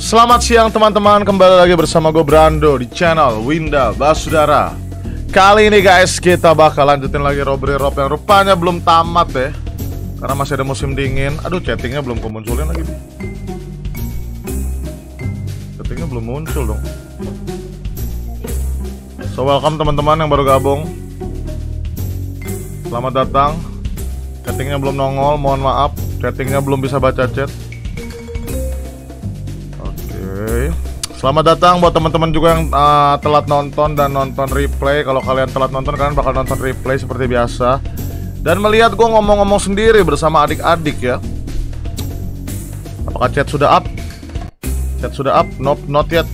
Selamat siang teman-teman, kembali lagi bersama gue Brando di channel Winda Basudara. Kali ini guys, kita bakal lanjutin lagi Robbery Rob yang rupanya belum tamat ya, karena masih ada musim dingin. Aduh, chattingnya belum kemunculin lagi. Chattingnya belum muncul dong. So welcome teman-teman yang baru gabung. Selamat datang. Chattingnya belum nongol, mohon maaf. Chattingnya belum bisa baca chat. Selamat datang buat teman-teman juga yang telat nonton dan nonton replay. Kalau kalian telat nonton, kalian bakal nonton replay seperti biasa dan melihat gue ngomong-ngomong sendiri bersama adik-adik ya. Apakah chat sudah up? Chat sudah up? Nope, not yet.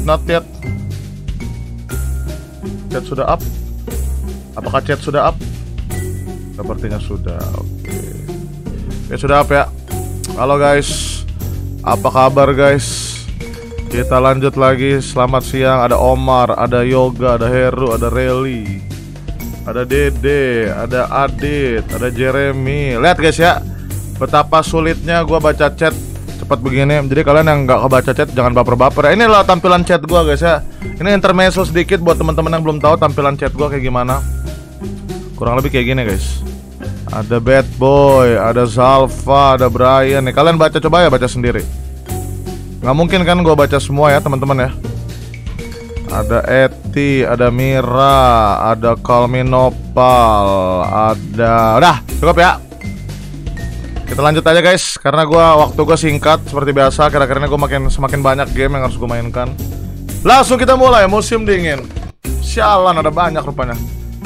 Chat sudah up? Apakah chat sudah up? Sepertinya sudah. Oke. Ya sudah up ya. Halo guys, apa kabar guys? Kita lanjut lagi. Selamat siang. Ada Omar, ada Yoga, ada Heru, ada Reli, ada Dede, ada Adit, ada Jeremy. Lihat guys ya, betapa sulitnya gua baca chat cepat begini. Jadi kalian yang nggak kebaca chat jangan baper-baper. Ini adalah tampilan chat gua guys ya. Ini intermezzo sedikit buat teman-teman yang belum tahu tampilan chat gua kayak gimana. Kurang lebih kayak gini guys. Ada Bad Boy, ada Zalfa, ada Brian. Nih kalian baca, coba ya baca sendiri. Nggak mungkin kan gue baca semua ya teman-teman ya. Ada Eti, ada Mira, ada Kalminopal, ada... Udah, cukup ya. Kita lanjut aja guys, karena waktu gue singkat seperti biasa. Kira-kira gue semakin banyak game yang harus gue mainkan. Langsung kita mulai musim dingin. Sialan, ada banyak rupanya.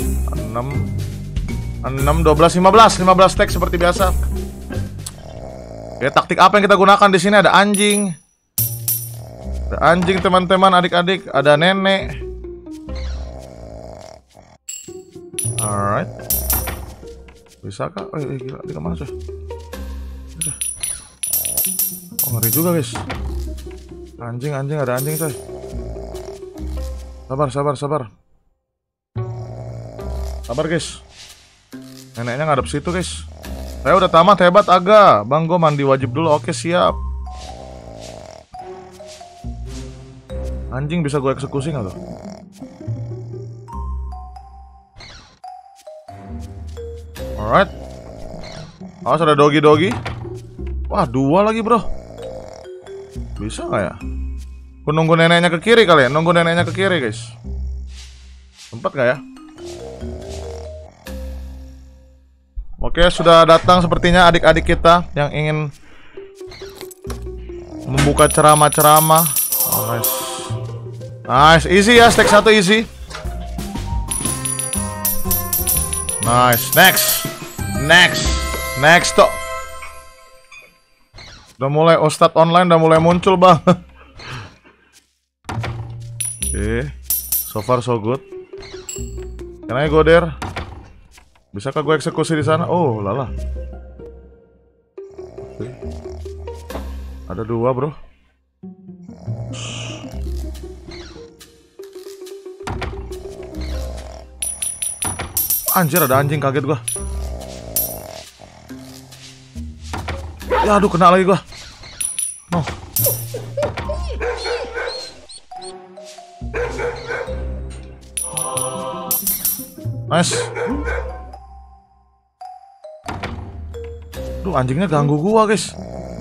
6, 12, 15 tag seperti biasa. Oke, taktik apa yang kita gunakan di sini? Ada anjing. Ada anjing teman-teman, adik-adik, ada nenek. Alright. Bisa kah? Oh gila, dia kemana coy? Oh ngeri juga guys. Anjing, ada anjing coy. Sabar guys. Neneknya ngadep situ guys. Saya udah tamat, hebat aga. Bang, gue mandi wajib dulu. Oke siap. Anjing bisa gue eksekusi nggak tuh? Alright. Awas ada dogi. Wah 2 lagi bro. Bisa nggak ya? Aku nunggu neneknya ke kiri kali ya. Nunggu neneknya ke kiri guys. Sempat nggak ya? Oke, sudah datang sepertinya adik-adik kita yang ingin membuka ceramah-ceramah. Oh, nice, easy ya, stack 1 easy. Nice, next toh. Udah mulai Ustadz online, udah mulai muncul bang. Oke, so far so good. Can I go there? Bisakah gue eksekusi di sana? Oh lala. Oke. Ada 2 bro. Anjir ada anjing, kaget gua. Ya aduh kena lagi gua. No. Nice. Duh anjingnya ganggu gua guys.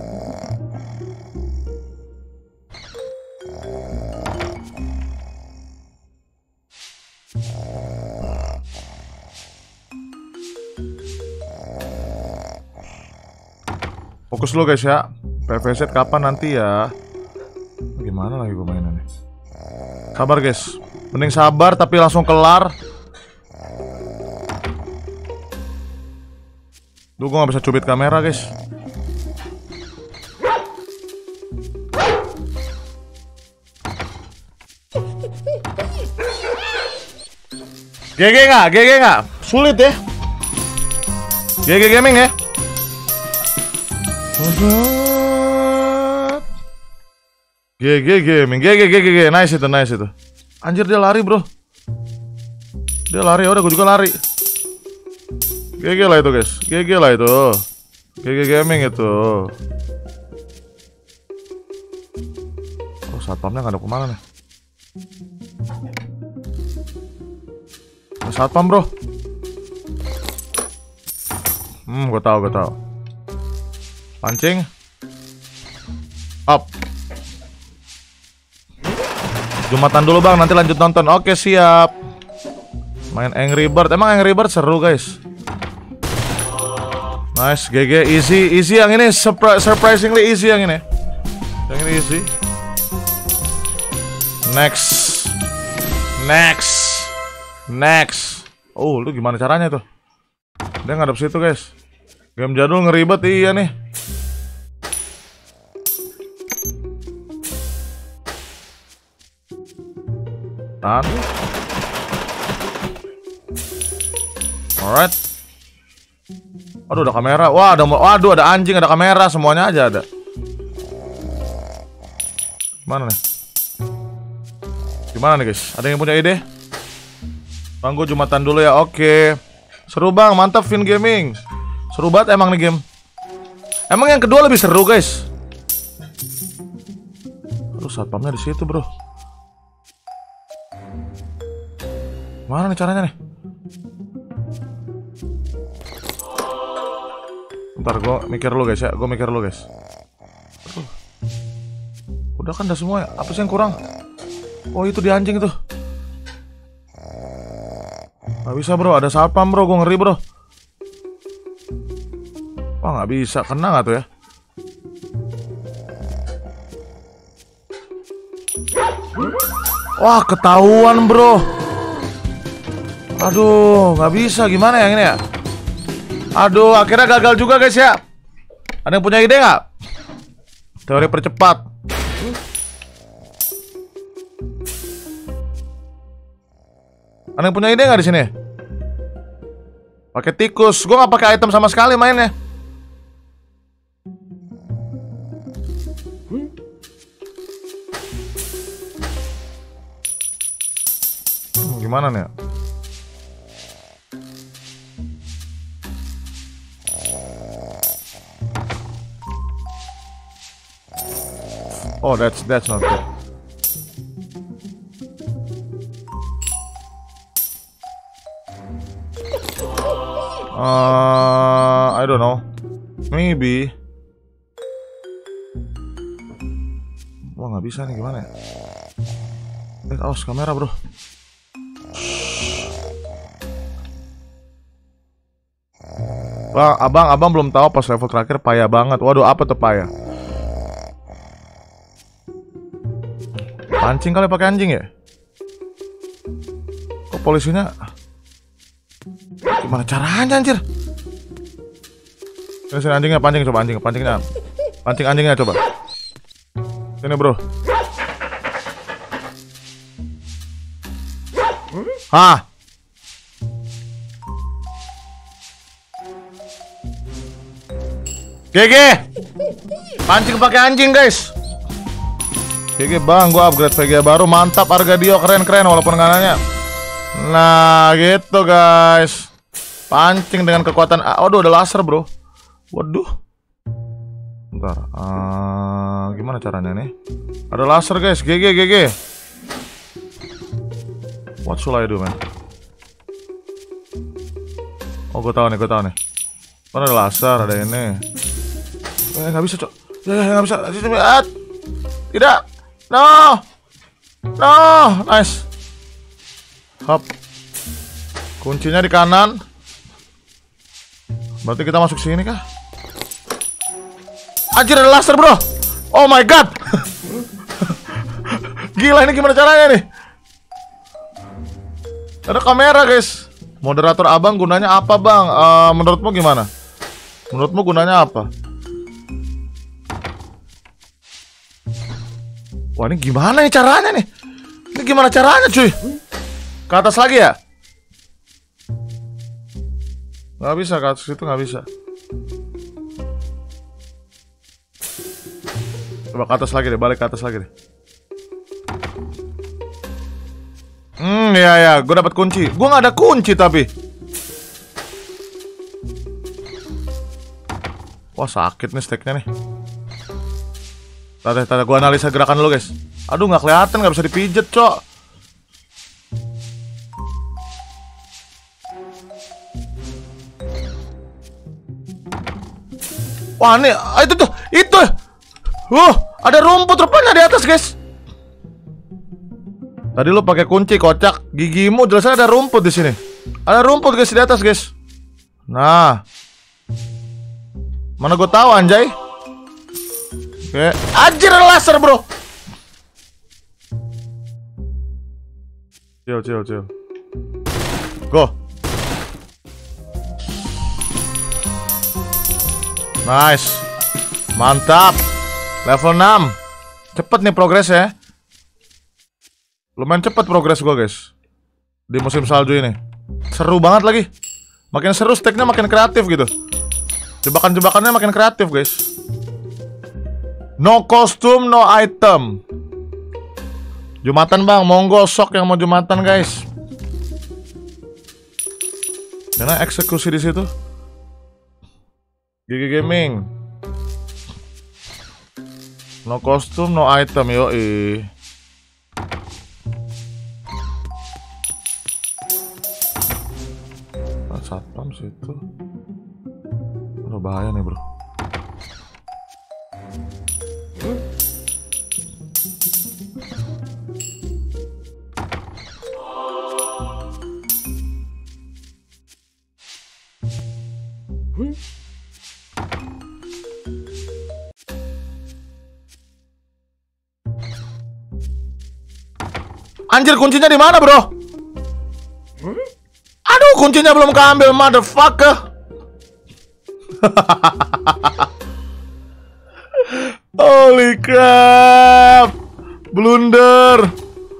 Fokus dulu guys ya. PVZ kapan nanti ya? Gimana lagi gue mainannya? Sabar guys. Mending sabar tapi langsung kelar. Duh gue gak bisa cubit kamera guys. GG nggak? Sulit ya. GG gaming ya. GG gaming, GG, nice itu. Anjir dia lari bro. Dia lari, udah gue juga lari. GG lah itu guys, GG lah itu. GG gaming itu. Oh, satpamnya nggak ada kemana nih? Ada satpam bro. Gue tahu. Pancing. Up. Jumatan dulu bang, nanti lanjut nonton. Oke siap. Main Angry Bird. Emang Angry Bird seru guys. Nice, GG, easy yang ini, surprisingly easy yang ini. Yang ini easy. Next. Oh, lu gimana caranya tuh? Dia ngadep situ guys. Game jadul ngeribet iya nih. Tahan. Alright. Aduh, ada kamera. Waduh, ada anjing, ada kamera, semuanya aja ada. Gimana nih guys? Ada yang punya ide? Bang, gue jumatan dulu ya. Oke. Seru bang, mantap Vin Gaming. Seru banget emang nih game. Emang yang kedua lebih seru guys. Aduh, satpamnya di situ bro. Mana nih caranya nih? Bentar, gue mikir lu guys ya. Udah kan udah semua ya? Apa sih yang kurang? Oh itu di anjing itu. Gak bisa bro, ada satpam bro, gue ngeri bro. Wah gak bisa, kena gak tuh ya? Wah ketahuan bro. Aduh, gak bisa, gimana yang ini ya? Aduh, akhirnya gagal juga guys ya. Ada yang punya ide gak? Teori percepat. Ada yang punya ide nggak di sini? Pakai tikus, gue nggak pakai item sama sekali mainnya. Gimana nih? Oh, that's not good. I don't know. Maybe. Wah nggak bisa nih, gimana ya? Awas kamera bro. Bang, abang belum tahu pas level terakhir payah banget. Waduh, apa tuh payah? Pancing kali pakai anjing ya? Kok polisinya? Gimana caranya anjir? Sini anjingnya, pancing anjingnya coba. Sini bro. Hah? GG. Pancing pakai anjing guys. GG bang, gua upgrade VGA baru, mantap, harga Dio keren walaupun nggak nanya. Nah gitu guys. Pancing dengan kekuatan. Waduh, ada laser bro. Waduh. Bentar. Gimana caranya nih? Ada laser guys. GG. What should I do man? Oh gue tahu nih. Mana ada laser, ada ini. Nggak bisa cok. Nggak bisa. Tidak. No. Nice. Hop. Kuncinya di kanan. Berarti kita masuk sini kah? Anjir, ada laser bro. Oh my god. Gila, ini gimana caranya nih? Ada kamera guys. Moderator abang gunanya apa bang? Menurutmu gimana? Menurutmu gunanya apa? Wah ini gimana nih caranya nih? Ini gimana caranya cuy? Ke atas lagi ya? Nggak bisa, ke atas itu nggak bisa. Coba ke atas lagi deh, balik ke atas lagi deh. Ya, gue dapat kunci. Gue nggak ada kunci tapi. Wah sakit nih steknya nih. Tadi gua analisa gerakan lu guys. Aduh nggak kelihatan, nggak bisa dipijet cok. Wah nih, itu. Ada rumput rupanya di atas guys. Tadi lu pakai kunci kocak, gigimu jelas ada rumput di sini. Ada rumput guys di atas guys. Nah, mana gue tahu anjay. Oke, anjir laser bro. Chill. Go. Nice. Mantap. Level 6. Cepet nih progres ya. Lumayan cepet progres gue guys di musim salju ini. Seru banget lagi. Makin seru, steknya makin kreatif gitu. Jebakan-jebakannya makin kreatif guys. No costume, no item. Jumatan bang, monggo sok yang mau Jumatan guys. Karena eksekusi di situ. GG Gaming. No costume, no item, yoi. Satpam situ. Udah bahaya nih bro. Anjir, kuncinya di mana, bro? Aduh, kuncinya belum keambil, motherfucker. Holy crap. Blunder.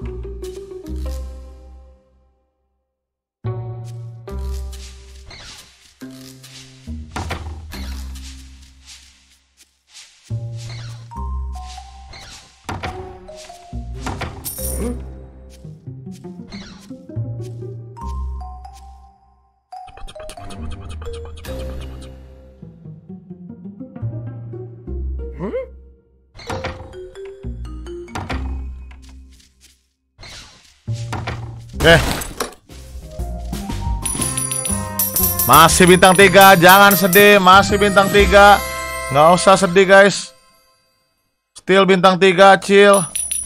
Masih bintang 3, jangan sedih. Masih bintang 3. Nggak usah sedih guys. Still bintang 3, chill.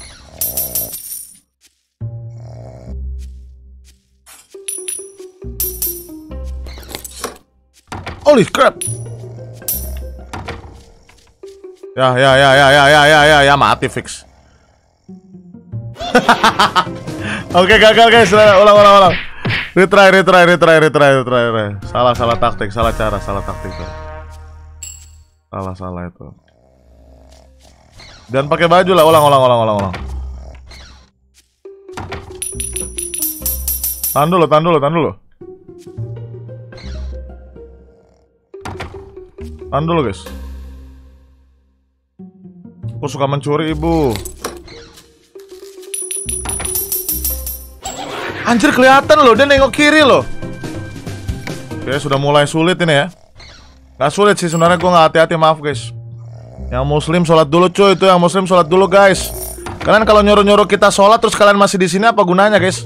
Holy crap. Ya mati fix. Oke, gagal guys. Ulang. Retry. Salah taktik, salah cara, salah taktik. Salah itu. Dan pakai baju lah, ulang. Tahan dulu guys. Aku suka mencuri ibu. Anjir, kelihatan loh, dia nengok kiri loh. Oke, sudah mulai sulit ini ya. Gak sulit sih sebenarnya, gue gak hati-hati, maaf guys. Yang muslim sholat dulu cuy, itu yang muslim sholat dulu guys. Kalian kalau nyuruh-nyuruh kita sholat terus kalian masih di sini, apa gunanya guys?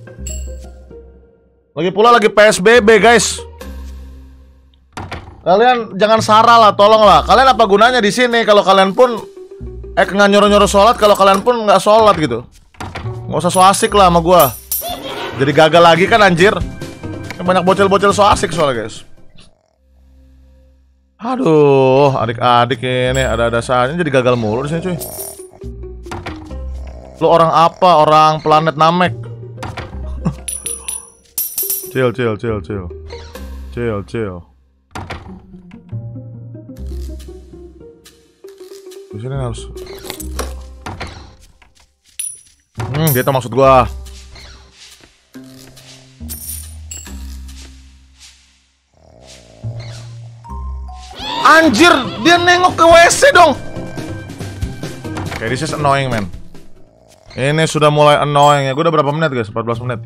Lagi pula lagi PSBB guys. Kalian jangan sarah lah, tolong lah. Kalian apa gunanya di sini kalau kalian pun nggak nyuruh-nyuruh sholat, kalau kalian pun nggak sholat gitu. Nggak usah so asik lah sama gue. Jadi gagal lagi kan anjir. Banyak bocil-bocil so asik soalnya guys. Aduh, adik-adik ini ada saatnya jadi gagal mulu di sini cuy. Lu orang apa? Orang planet Namek. Chill. Di sini harus. Dia tuh maksud gua. Anjir, dia nengok ke WC dong. Okay, this is annoying man. Ini sudah mulai annoying ya. Gue udah berapa menit guys? 14 menit.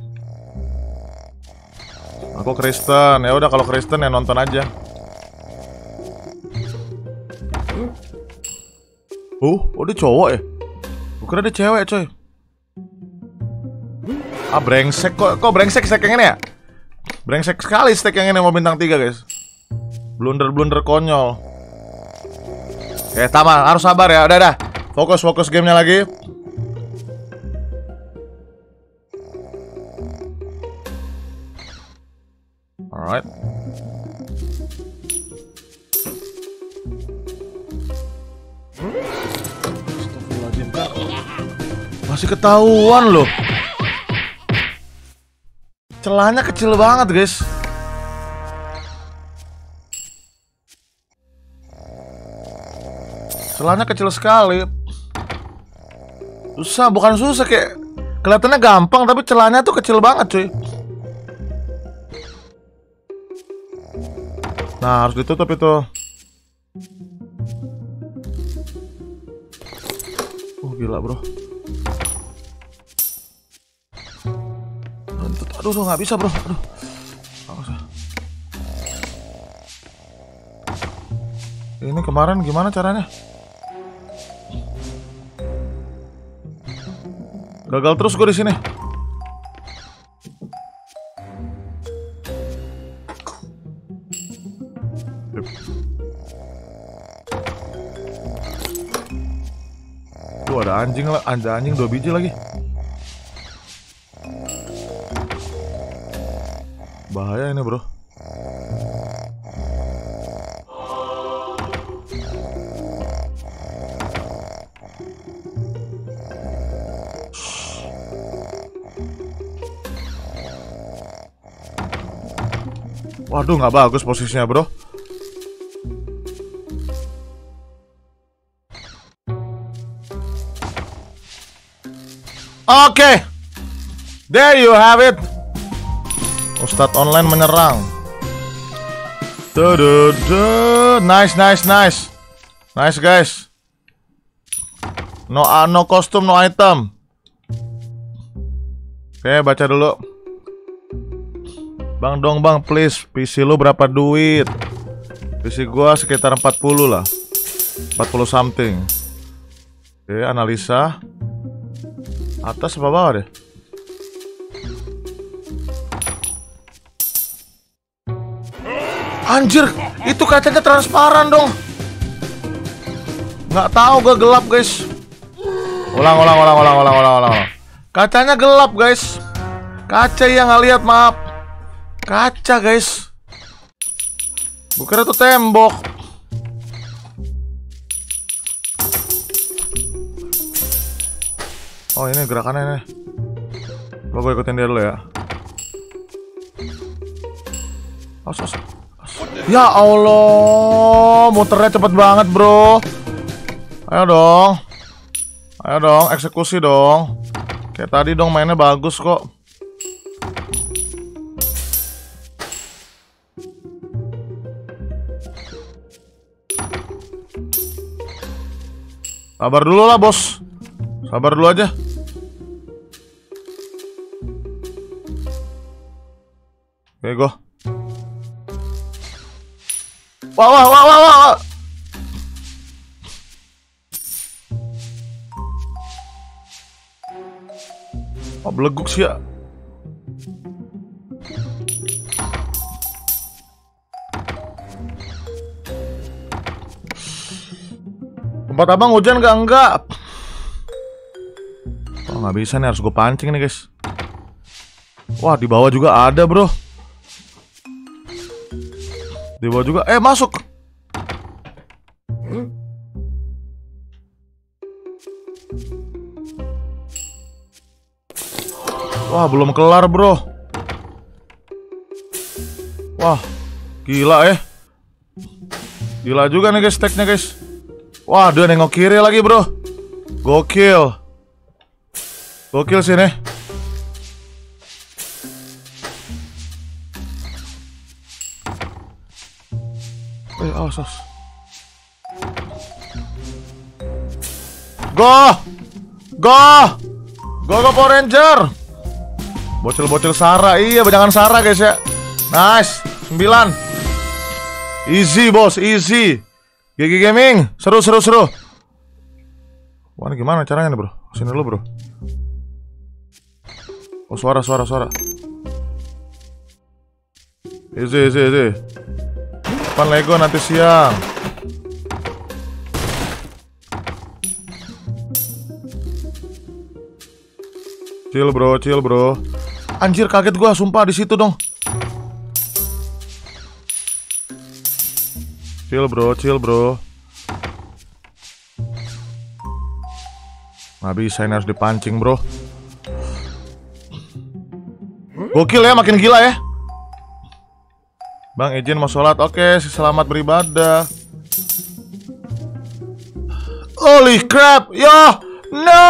Aku Kristen. Ya udah, kalau Kristen ya nonton aja. Oh dia cowok ya? Gue kira dia cewek coy. Ah brengsek, kok brengsek stack yang ini ya? Brengsek sekali stack yang ini mau bintang 3 guys. Blunder konyol. Oke Tama, harus sabar ya, udah. Fokus gamenya lagi. Alright. Masih ketahuan loh. Celahnya kecil banget guys. Celahnya kecil sekali. Susah, bukan susah, kayak kelihatannya gampang tapi celahnya tuh kecil banget cuy. Nah harus ditutup itu. Gila bro. Aduh nggak bisa bro. Aduh. Ini kemarin gimana caranya? Gagal terus gue di sini. Tuh ada anjing lah, ada anjing 2 biji lagi. Bahaya ini bro. Waduh nggak bagus posisinya bro. Oke, there you have it. Ustadz online menyerang. Nice. Nice guys. No costume, no item. Oke, baca dulu. Bang dong bang, please. PC lu berapa duit? PC gua sekitar 40 lah. 40 something. Oke, analisa. Atas apa bawah deh? Anjir, itu kacanya transparan dong. Nggak tahu gue gelap guys. Ulang. Kacanya gelap guys. Kaca yang nggak lihat, maaf. Kaca guys. Gue kira itu tembok. Oh ini gerakannya nih. Gue ikutin dia dulu ya. Awas. Ya Allah, muternya cepet banget bro. Ayo dong, eksekusi dong. Kayak tadi dong, mainnya bagus kok. Sabar dulu lah bos. Sabar dulu aja. Oke, go. Wah. Oh, beleguk sih ya. Tempat abang hujan gak? Enggak. Oh, nggak bisa nih, harus gue pancing nih guys. Wah, di bawah juga ada bro. Di bawah juga, masuk. Wah, belum kelar bro. Wah, gila Gila juga nih guys, stacknya guys. Wah, dia nengok kiri lagi bro. Gokil sih nih. Sos. Go Power Ranger. Bocil Sara. Iya, jangan Sara guys ya. Nice. 9. Easy bos, easy. GG Gaming. Seru. Wah, ini gimana caranya nih bro? Sini dulu bro. Oh, suara. Easy. Depan Lego nanti siang. Chill bro. Anjir, kaget gua sumpah di situ dong. Chill bro. Nggak bisa, ini harus dipancing bro. Gokil ya, makin gila ya. Bang, izin mau sholat. Oke, selamat beribadah. Holy crap. Yo, no.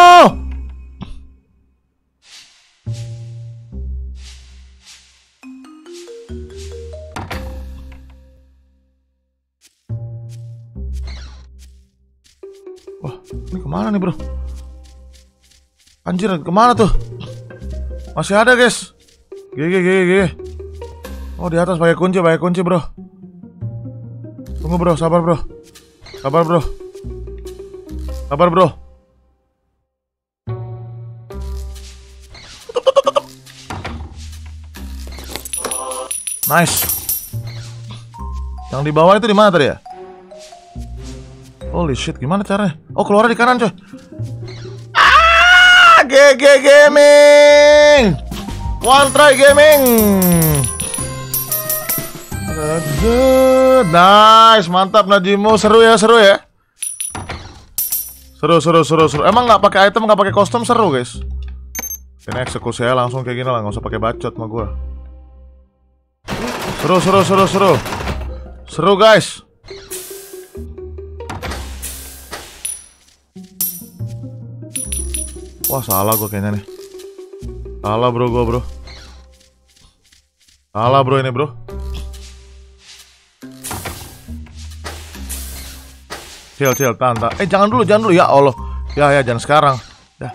Wah, ini kemana nih bro? Anjir, kemana tuh? Masih ada guys. GG. Oh, di atas pakai kunci bro. Tunggu bro, sabar bro. Nice. Yang di bawah itu di mana tadi ya? Holy shit, gimana caranya? Oh, keluar di kanan coy. GG Gaming. One Try Gaming. Nice, mantap Najimo. Seru ya. Seru. Emang nggak pakai item, nggak pakai kostum seru guys. Ini eksekusi ya langsung kayak gini lah, nggak usah pakai bacot sama gua. Seru guys. Wah, salah gue kayaknya nih. Salah bro, gue bro. Salah bro ini bro. Chill, tahan. Jangan dulu ya Allah. Ya, jangan sekarang. Ya.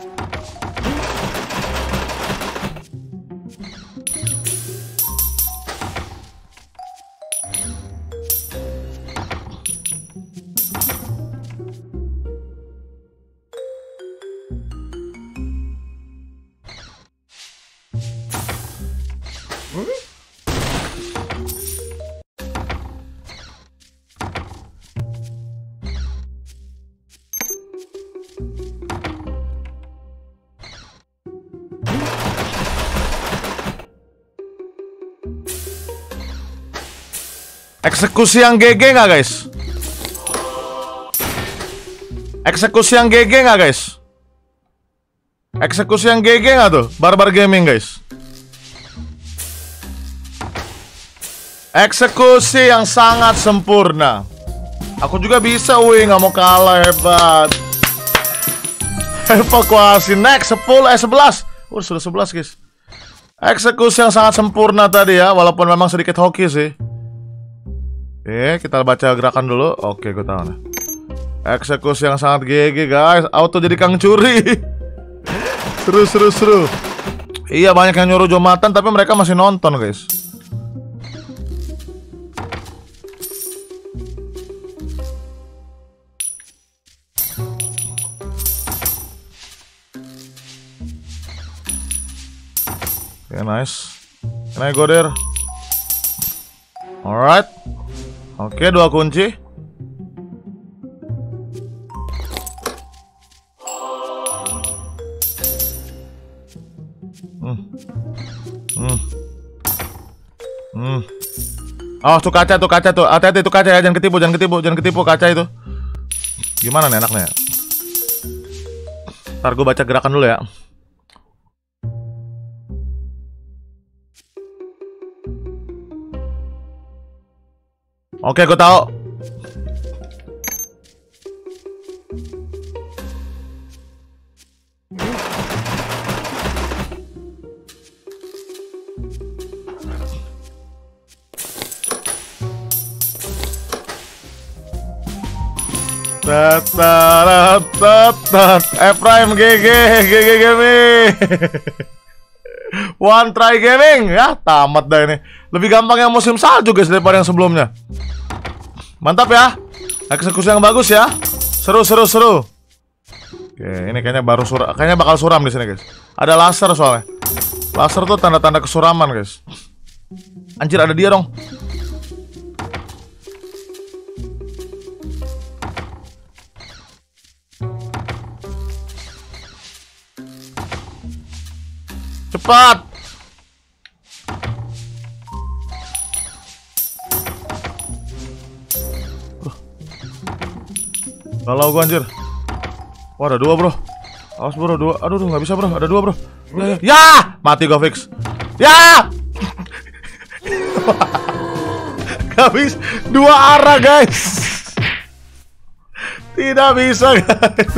Eksekusi yang GG nggak guys? Eksekusi yang GG nggak tuh? Barbar Gaming guys. Eksekusi yang sangat sempurna. Aku juga bisa, wih, nggak mau kalah, hebat. Evakuasi next 11. Sudah 11 guys. Eksekusi yang sangat sempurna tadi ya, walaupun memang sedikit hoki sih. Oke, kita baca gerakan dulu. Oke, gue tahu nih. Eksekusi yang sangat GG guys. Auto jadi kang curi. Seru. Iya, banyak yang nyuruh jomatan tapi mereka masih nonton guys. Oke, nice. Can I go there? Alright. Oke, 2 kunci. Oh, tuh kaca tuh. Hati-hati itu kaca ya, jangan ketipu kaca itu. Gimana nih enaknya? Ntar gue baca gerakan dulu ya. Oke, gue tahu. Prime GG Gaming. One Try Gaming. Ya, tamat dah ini. Lebih gampang yang musim salju guys daripada yang sebelumnya. Mantap ya. Eksekusi yang bagus ya. Seru. Oke, ini kayaknya baru suram. Kayaknya bakal suram di sini, guys. Ada laser soalnya. Laser tuh tanda-tanda kesuraman, guys. Anjir, ada dia dong. Cepat. Kalau gua anjir. Wah, ada 2, bro. Awas, bro, 2. Aduh, nggak bisa, bro. Ada 2, bro. Ya, mati gua fix. Ya. Gak bisa. 2 arah, guys. Tidak bisa, guys.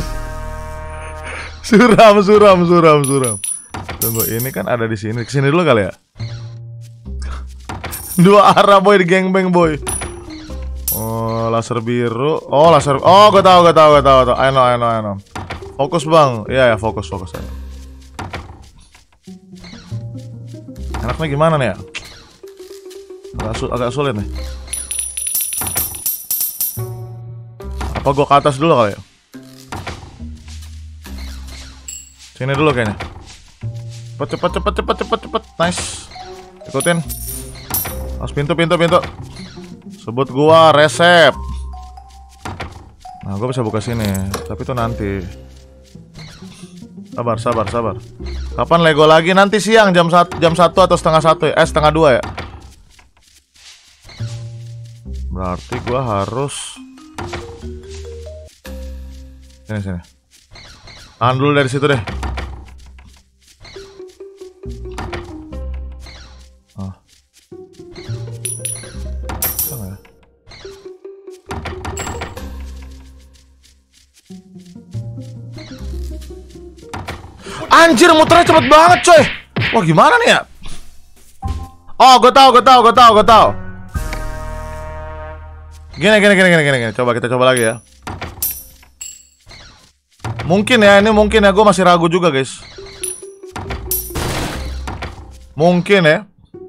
Suram. Tunggu, ini kan ada di sini. Kesini dulu kali ya. 2 arah, boy, di gangbang, boy. Oh, laser biru. Oh, laser. Oh, gue tahu. I know. Fokus, Bang. Iya, fokus aja. Enaknya gimana nih ya? Agak sulit nih. Apa gue ke atas dulu kali ya? Sini dulu kayaknya. Cepet. Nice. Ikutin. Mas, pintu. Sebut gua resep. Nah, gua bisa buka sini, tapi itu nanti. Sabar. Kapan Lego lagi? Nanti siang jam 1 atau setengah 1 ya? Setengah 2 ya? Berarti gua harus sini. Tahan dulu dari situ deh. Anjir, muternya cepet banget, coy. Wah, gimana nih ya? Oh, gue tahu. Gini. Coba kita coba lagi ya. Mungkin ya, gue masih ragu juga, guys. Mungkin ya.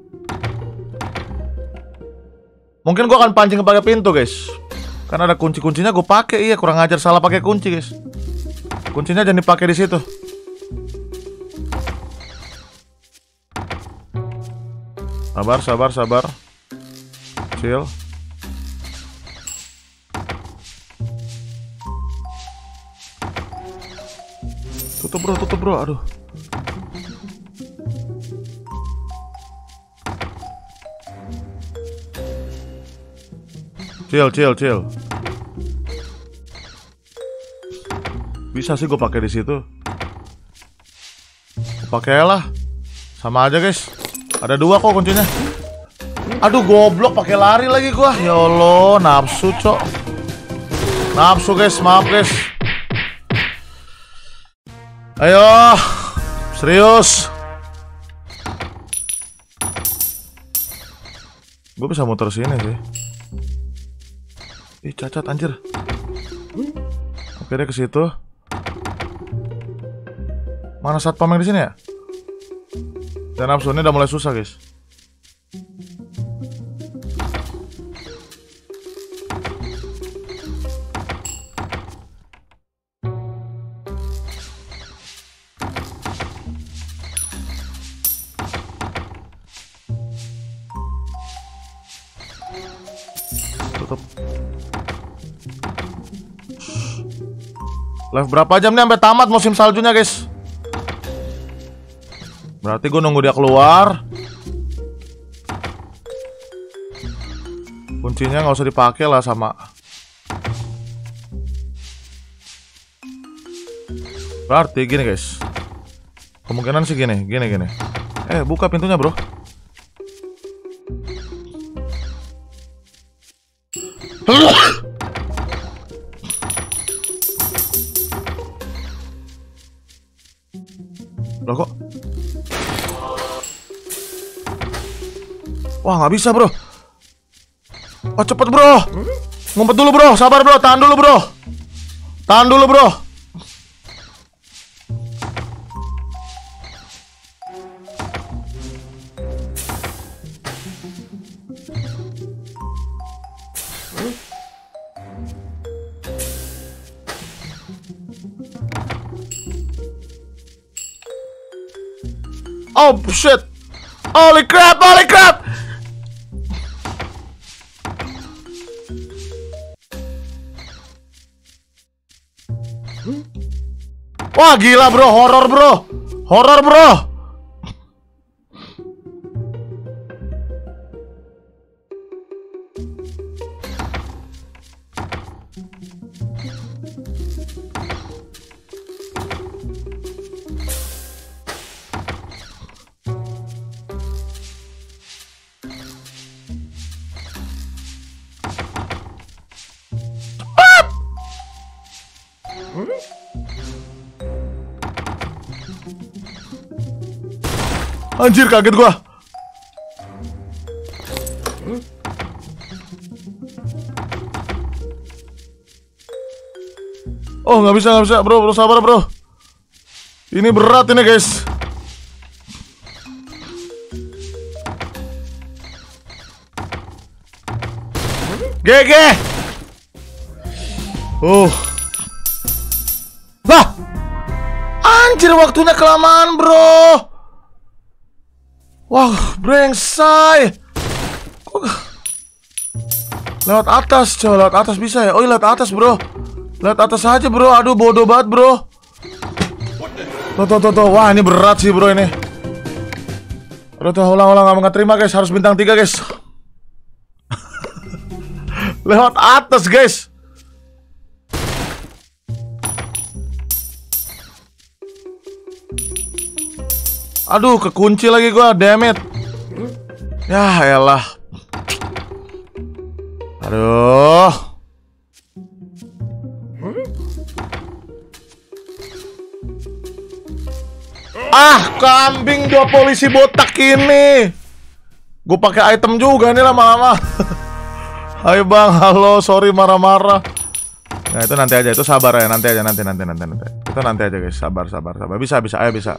Mungkin gue akan pancing pakai pintu, guys. Karena ada kuncinya gue pakai. Iya, kurang ajar, salah pakai kunci, guys. Kuncinya jangan dipakai di situ. Sabar. Chill. Tutup bro. Aduh. Chill. Bisa sih gue pakai di situ. Pakailah. Sama aja, guys. Ada 2 kok kuncinya. Aduh, goblok, pakai lari lagi gua. Ya Allah, nafsu, cok. Nafsu, guys, maaf, guys. Ayo. Serius. Gue bisa muter sini sih. Ih, cacat anjir. Oke deh, ke situ. Mana satpam yang di sini ya? Dan nafsu ini udah mulai susah, guys. Tutup. Live berapa jam nih sampai tamat musim saljunya, guys? Berarti gue nunggu dia keluar. Kuncinya nggak usah dipakai lah sama. Berarti gini, guys. Kemungkinan sih gini. Buka pintunya, bro. Loh, kok? Wah, nggak bisa, bro. Oh, cepet, bro. Ngumpet dulu, bro. Sabar, bro. Tahan dulu, bro. Oh shit. Holy crap, holy crap. Wah gila bro, horor bro. Horor bro. Anjir, kaget gua. Oh, nggak bisa, bro, sabar, bro. Ini berat ini, guys. GG. Lah. Anjir, waktunya kelamaan, bro. Wah, brengsai. Lewat atas, coy. Lewat atas bisa ya? Oh, lewat atas, bro. Lewat atas aja, bro. Aduh, bodoh banget, bro. Tuh. Wah, ini berat sih, bro, ini. Aduh, ulang. Nggak terima, guys. Harus bintang 3, guys. Lewat atas, guys. Aduh, kekunci lagi gua, damn it. Ya elah. Aduh. Ah, kambing dua polisi botak ini. Gue pakai item juga nih lama-lama. Ayo bang, halo, sorry marah-marah. Nah itu nanti aja, itu sabar ya, nanti aja, nanti. Itu nanti aja guys, sabar. Bisa, ayo bisa.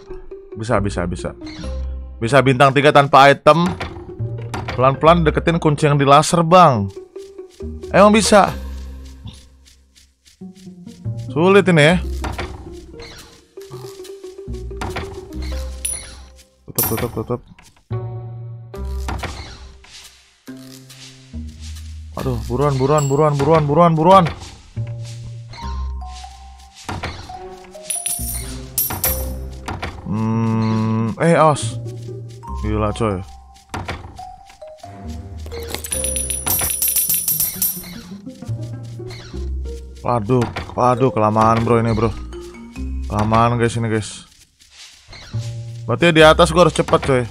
Bisa bintang 3 tanpa item. Pelan-pelan deketin kunci yang di laser bang. Emang bisa. Sulit ini ya. Tutup. Aduh, buruan. Awas. Gila coy. Waduh, kelamaan bro ini bro. Kelamaan guys ini guys. Berarti di atas gua harus cepat coy.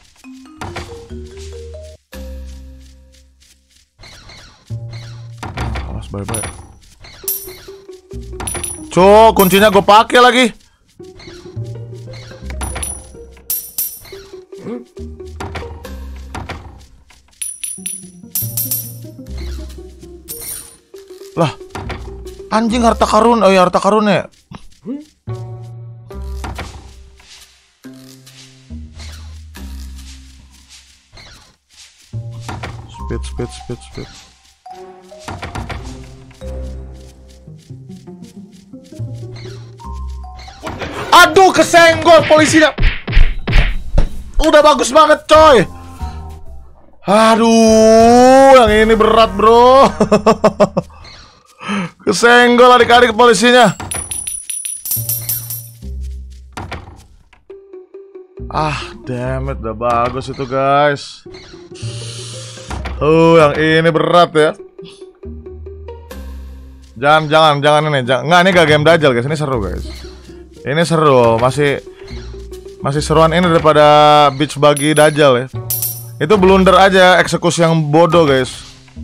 Awas, bye. Cok, kuncinya gue pakai lagi. Lah, anjing harta karun. Oh ya, harta karun ya. Speed. Aduh, kesenggol polisinya. Udah bagus banget coy. Aduh, yang ini berat bro. Kesenggol adik-adik polisinya. Ah, damn it, udah bagus itu guys. Yang ini berat ya. Jangan ini, nggak, ini gak game Dajjal guys, ini seru guys. Ini seru, masih seruan ini daripada Beach Buggy Dajjal ya. Itu blunder aja, eksekusi yang bodoh guys.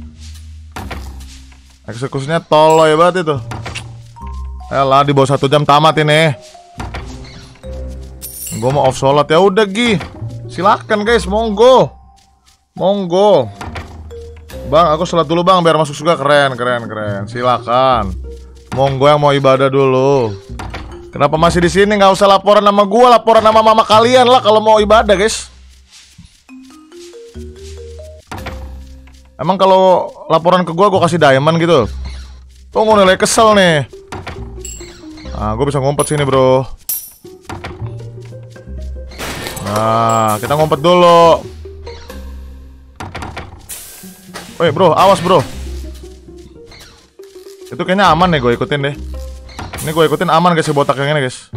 Eksekusinya toloy banget itu. Elah, di bawah 1 jam tamat ini. Gue mau off sholat ya udah Gi. Silakan guys, monggo. Bang, aku sholat dulu bang biar masuk surga. Keren. Silakan. Monggo yang mau ibadah dulu. Kenapa masih di sini? Nggak usah laporan sama gua, laporan sama mama kalian lah kalau mau ibadah guys. Emang kalau laporan ke gua kasih diamond gitu? Tunggu nilai kesel nih. Nah, gue bisa ngumpet sini bro. Nah, kita ngumpet dulu. Woi bro, awas bro. Itu kayaknya aman nih, gue ikutin deh. Ini gue ikutin aman guys, si botak yang ini guys.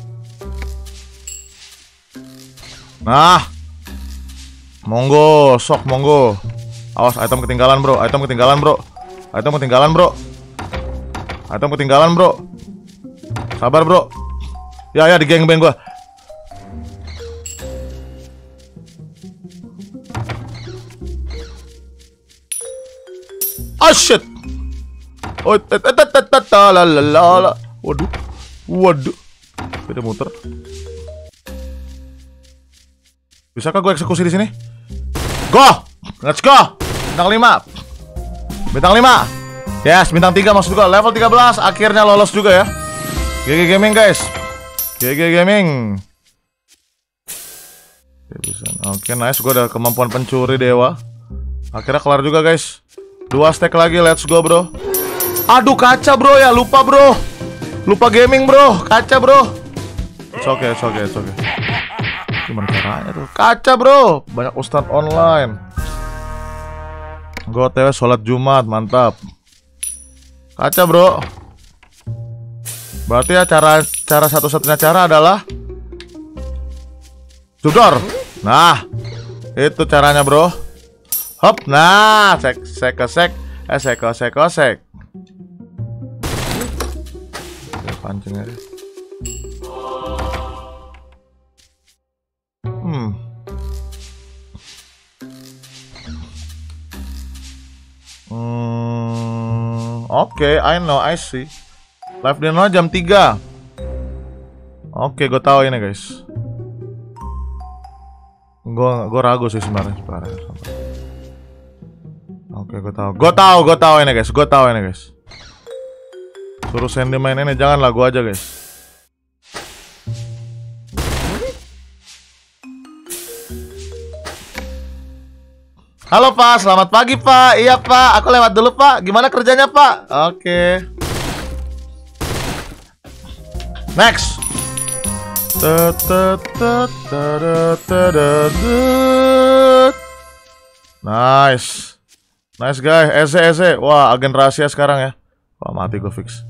Nah, monggo, sok monggo. Awas, item ketinggalan bro, item ketinggalan bro. Item ketinggalan bro. Item ketinggalan bro. Sabar bro. Ya di geng bang gue. Oh shit. Oh, waduh. Waduh. Beda muter. Bisakah gue eksekusi di sini? Go! Let's go! Bintang 5. Bintang 5. Yes, bintang 3 maksud gue. Level 13 akhirnya lolos juga ya. GG Gaming guys. GG Gaming. Oke, nice. Gue ada kemampuan pencuri dewa. Akhirnya kelar juga guys. 2 stack lagi, let's go bro. Aduh kaca bro ya, lupa bro. Lupa gaming bro, kaca bro. It's okay. Gimana caranya tuh? Kaca bro, banyak ustadz online. Gue OTW sholat Jumat, mantap. Kaca bro. Berarti ya cara satu-satunya cara adalah judor. Nah, itu caranya bro. Hop, nah, sek. Pancing aja. Oke, I know, I see. Live dinner jam 3. Oke, gue tahu ini guys. Gue ragu sih sebenarnya. Oke, gue tahu ini guys. Suruh Sandy main ini, janganlah gue aja guys. Halo Pak, selamat pagi Pak. Iya Pak, aku lewat dulu Pak. Gimana kerjanya Pak? Oke. Next. Nice. Nice guys, Eze. Wah, agen rahasia sekarang ya. Wah, mati gue fix.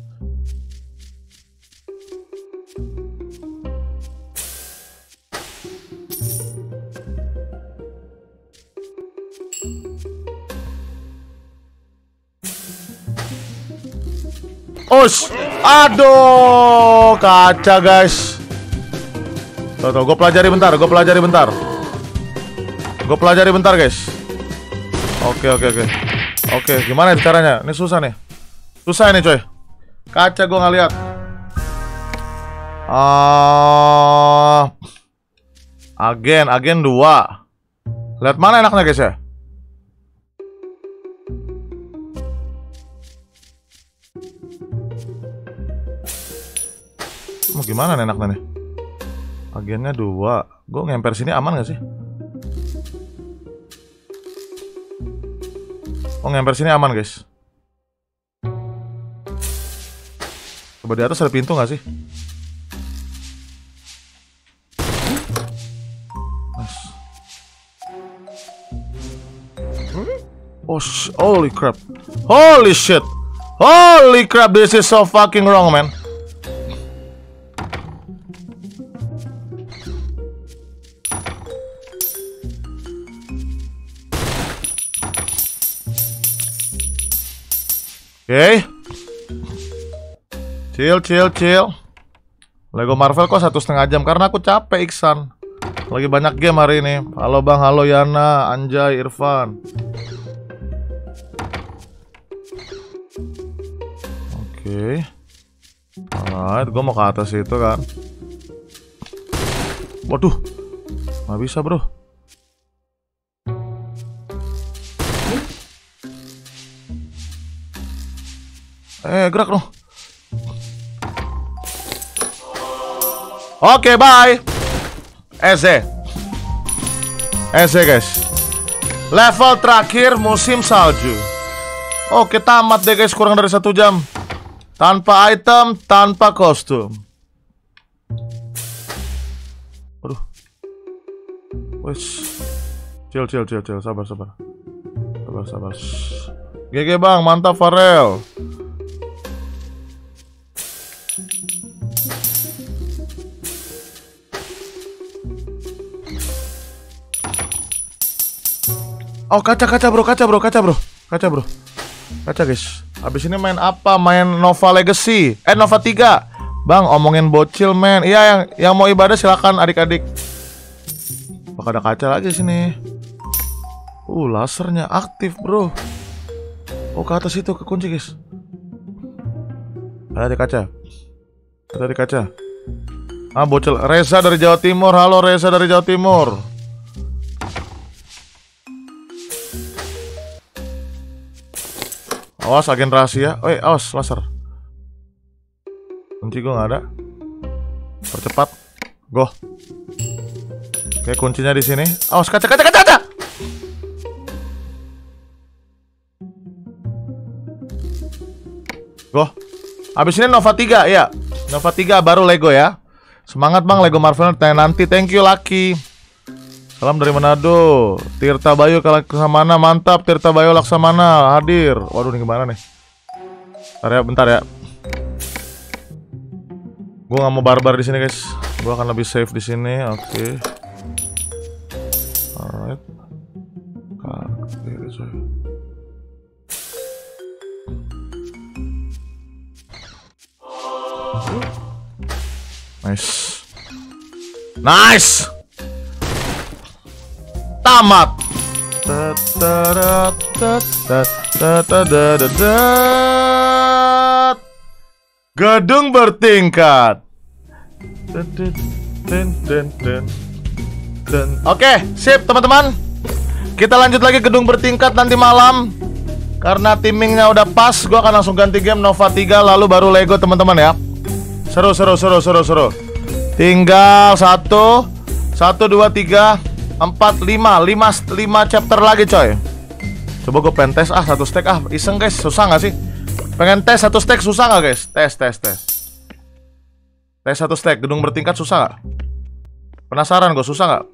Ush, aduh, kaca guys. Tuh, gue pelajari bentar guys. Oke, gimana caranya? Ini susah nih coy. Kaca gue nggak lihat. Agen 2. Lihat mana enaknya guys ya? Mau gimana nih enaknya nih? Agennya 2. Gue ngemper sini aman gak sih? Oh, ngemper sini aman guys. Coba di atas ada pintu gak sih? Nice. Oh, holy crap. Holy shit. Holy crap, this is so fucking wrong man. Oke, chill. Lego Marvel kok 1,5 jam karena aku capek Iksan. Lagi banyak game hari ini. Halo Bang, halo Yana, Anjay, Irfan. Oke. Alright, gue mau ke atas itu kan. Waduh, nggak bisa bro. Gerak dong. Oke, bye. Eze guys. Level terakhir musim salju. Oke, tamat deh guys, kurang dari 1 jam. Tanpa item, tanpa kostum. Aduh. Wes. Chill. Sabar. GG bang, mantap Farel. Oh kaca bro. Kaca guys. Habis ini main apa? Main Nova Legacy. Nova 3. Bang, omongin bocil men. Iya yang mau ibadah silakan adik-adik. Bakal ada kaca lagi sini. Lasernya aktif bro. Oh ke atas itu kekunci guys. Ada di kaca. Bocil. Reza dari Jawa Timur. Halo Reza dari Jawa Timur. Awas agen rahasia. Awas laser. Kunci gue nggak ada. Percepat. Go. Oke, kuncinya di sini. Awas kaca. Go. Habis ini Nova 3 ya. Nova 3 baru Lego ya. Semangat bang Lego Marvel nanti. Thank you Lucky. Salam dari Manado. Tirta Bayu Laksamana, mantap. Tirta Bayu Laksamana hadir. Waduh, ini gimana nih? Bentar ya. Gue nggak mau barbar di sini guys. Gue akan lebih safe di sini. Oke. Alright. Nice. Tamat. Gedung bertingkat. Oke, sip teman-teman. Kita lanjut lagi gedung bertingkat nanti malam. Karena timingnya udah pas, gue akan langsung ganti game Nova 3 lalu baru Lego teman-teman ya. Seru. Tinggal 1 2 3 4 5 chapter lagi coy. Coba gue pengen tes satu stack iseng guys, susah gak sih? Pengen tes satu stack susah gak guys? Tes satu stack gedung bertingkat susah gak? Penasaran gue susah gak?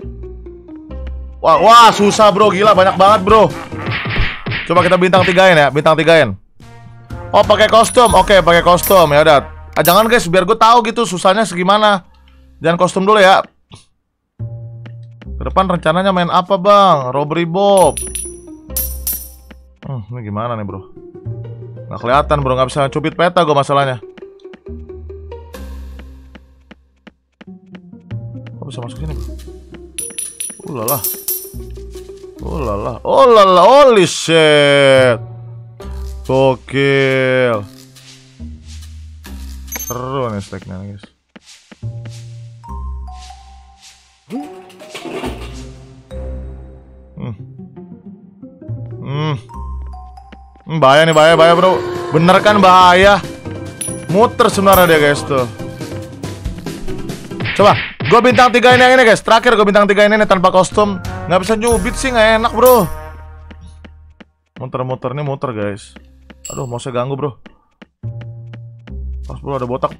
Wah susah bro, gila banyak banget bro. Coba kita bintang 3-in ya, bintang 3-in. Oh pakai kostum, oke pakai kostum ya udah. Jangan guys, biar gue tahu gitu susahnya segimana. Jangan kostum dulu ya. Ke depan rencananya main apa bang? Robbery Bob. Ini gimana nih bro? Nggak kelihatan bro, nggak bisa cubit peta gue masalahnya. Kok bisa masuk sini bro? Ulala, holy shit. Gokil. Seru nih stacknya guys. Bahaya bro. Bener kan bahaya. Muter sebenarnya dia guys tuh. Coba, gue bintang 3 ini yang ini guys. Terakhir gue bintang 3 ini tanpa kostum. Nggak bisa nyubit sih, nggak enak bro. Muter nih muter guys. Aduh, mau saya ganggu bro. Pas bro ada botak.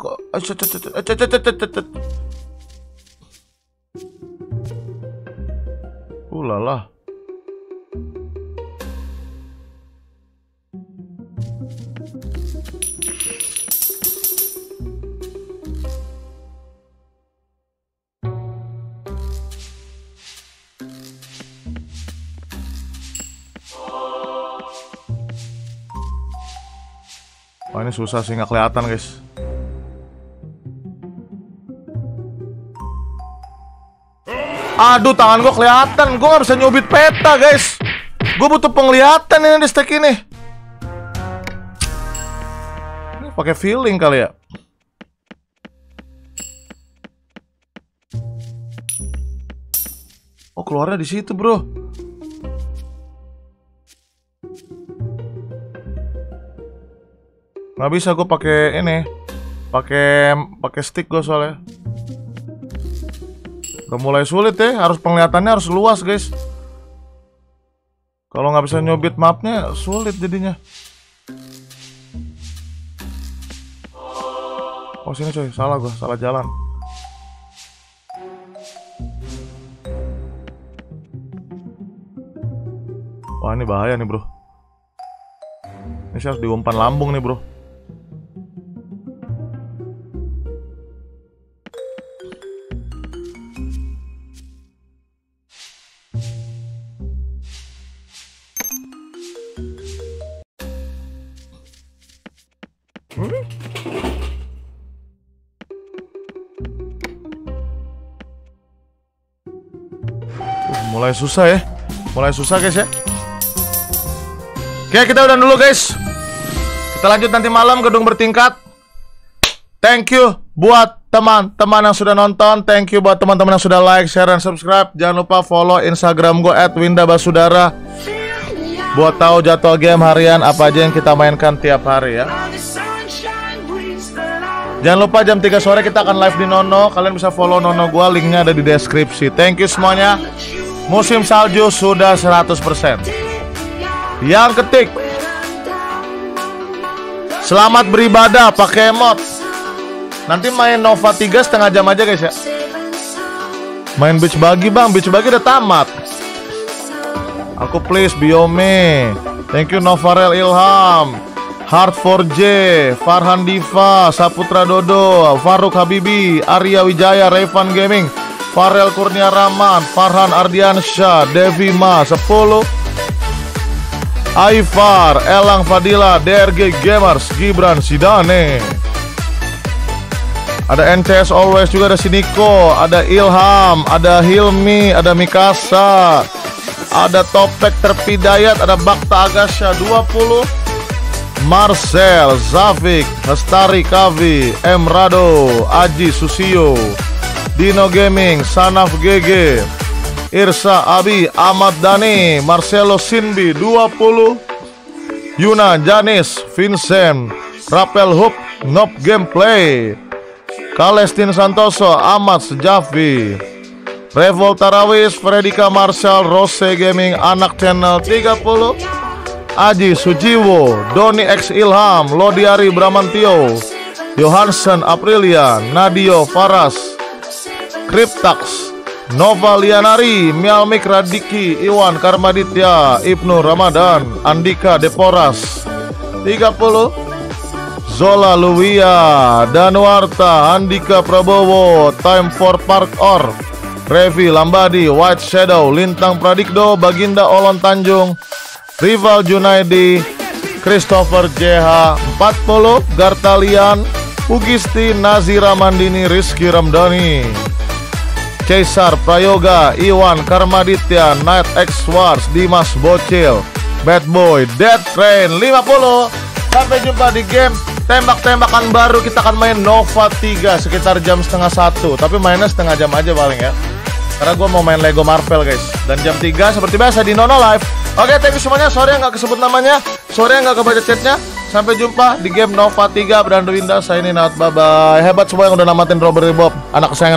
Ulala. Wah ini susah sih, nggak kelihatan guys. Aduh tangan gue kelihatan, gue nggak bisa nyubit peta guys. Gue butuh penglihatan ini di stack ini. Ini pakai feeling kali ya. Oh keluarnya di situ bro. Nggak bisa gue pakai ini, pakai stick gue soalnya. Udah mulai sulit ya, harus penglihatannya harus luas guys. Kalau nggak bisa nyubit mapnya sulit jadinya. Oh sini coy, salah gue, salah jalan. Wah ini bahaya nih bro. Ini saya harus diumpan lambung nih bro. Mulai susah ya. Mulai susah guys ya. Oke kita udah dulu guys. Kita lanjut nanti malam gedung bertingkat. Thank you buat teman-teman yang sudah nonton. Thank you buat teman-teman yang sudah like, share, dan subscribe. Jangan lupa follow Instagram gue @windabasudara. Buat tahu jadwal game harian apa aja yang kita mainkan tiap hari ya. Jangan lupa jam 3 sore kita akan live di Nono. Kalian bisa follow Nono gue, linknya ada di deskripsi. Thank you semuanya. Musim salju sudah 100%. Yang ketik, selamat beribadah pakai emot. Nanti main Nova 3 setengah jam aja guys ya. Main beach bagi bang, beach bagi udah tamat. Aku please Biome. Thank you Novarel Ilham, Hard 4J, Farhan Diva, Saputra Dodo, Faruk Habibi, Arya Wijaya, Revan Gaming, Farel Kurnia Rahman, Farhan Ardiansyah, Devi Ma 10, Aifar, Elang Fadila, DRG Gamers, Gibran Sidane. Ada NCS Always juga, ada Siniko, ada Ilham, ada Hilmi, ada Mikasa, ada Topek Terpidayat, ada Bakta Agasya 20, Marcel, Zafik, Hestari Kavi, Emrado, Aji Susio, Dino Gaming, Sanaf GG, Irsa Abi, Ahmad Dhani, Marcelo Sinbi 20, Yuna Janis, Vincent, Rapel Hub, Nob Gameplay, Kalestin Santoso, Ahmad Sejavi, Revolt Tarawis, Fredika Marshall, Rose Gaming, Anak Channel 30, Aji Sujiwo, Doni X Ilham, Lodiari Bramantio, Johansen Aprilia, Nadio Faras, Kriptax, Nova Lianari, Mialmik Radiki, Iwan Karmaditya, Ibnu Ramadan, Andika Deporas 30, Zola Luwia, Danuarta, Andika Prabowo, Time for Park Or, Revi Lambadi, White Shadow, Lintang Pradikdo, Baginda Olon Tanjung, Rival Junaidi, Christopher JH 40, Gartalian, Ugisti, Nazira Mandini, Rizky Ramdhani, Caesar Prayoga, Iwan Karmaditya, Night X Wars, Dimas Bocil, Bad Boy, Dead Train 50. Sampai jumpa di game tembak-tembakan baru. Kita akan main Nova 3 sekitar jam setengah 1. Tapi mainnya setengah jam aja paling ya, karena gue mau main Lego Marvel guys. Dan jam 3 seperti biasa di Nono Live. Oke, thank you semuanya. Sorry yang gak kesebut namanya, sorry yang gak kebaca chatnya. Sampai jumpa di game Nova 3. Brando Winda signing out, bye-bye. Hebat semua yang udah namatin Robert Bob, anak kesayangan